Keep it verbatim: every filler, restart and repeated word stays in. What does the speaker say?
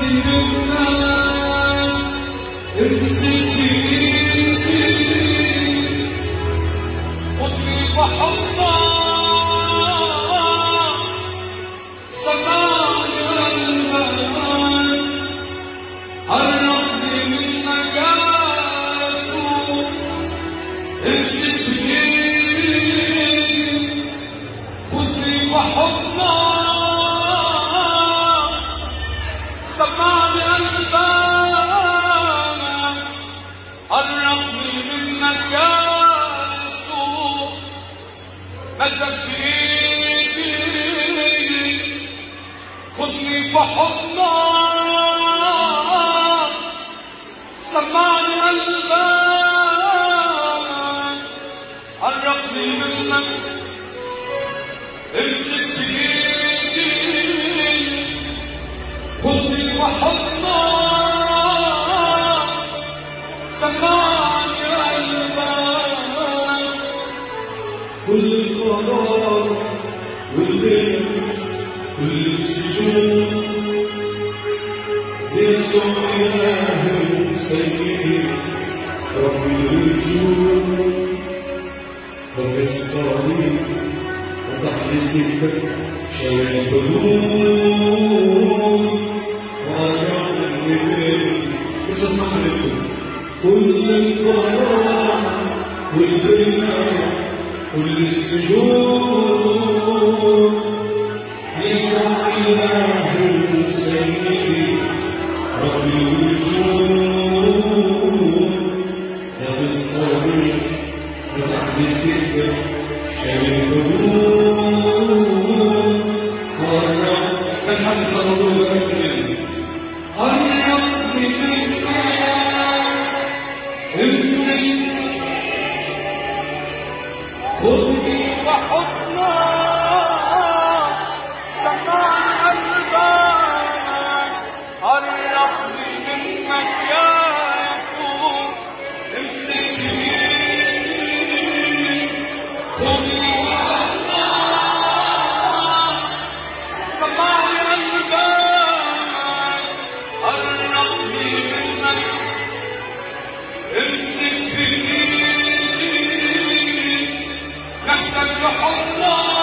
مسك بإيدي خدني بحضنك سمعني قلبك قربني منك امسك بإيدي خدني بحضنك سمعني قلبك كل القرار والغير كل السجون يسوع إلهي سيدي ربي الوجود وفي الصليب فتح لي سكة شايل القلوب وأعلم مش أسمع لكم كل القرار والغير كل السجود يسوع إلهي سيدي ربي الوجود يا في الصليب فتح لي سكة شايل القلوب قرب من حد صلى الله عليه وسلم قربني منك امسك خذني بحضنك سمعني قلبك قربني منك يا يسوع امسك ايدي خذني بحضنك سمعني قلبك قربني منك امسك ايدي نحتاج لحضنك